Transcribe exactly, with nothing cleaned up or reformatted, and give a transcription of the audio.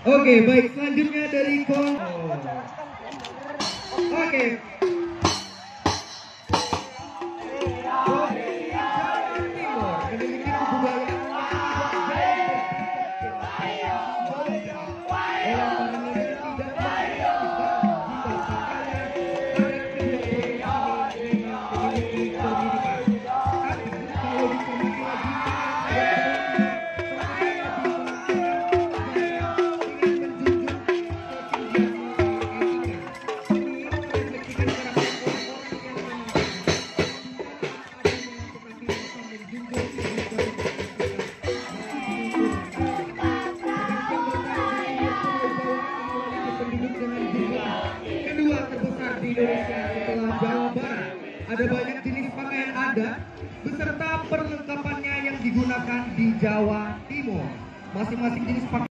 Oke, baik, selanjutnya dari Kon. Oke. Kedua terbesar di Indonesia setelah Jawa Barat. Ada banyak jenis pakaian adat beserta perlengkapannya yang digunakan di Jawa Timur. Masing-masing jenis pakaian